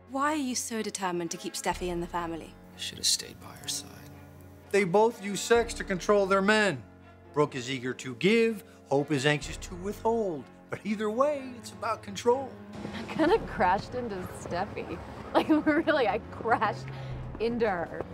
Why are you so determined to keep Steffi in the family? I should have stayed by her side. They both use sex to control their men. Brooke is eager to give, Hope is anxious to withhold. But either way, it's about control. I kind of crashed into Steffi. Like, really, I crashed into her.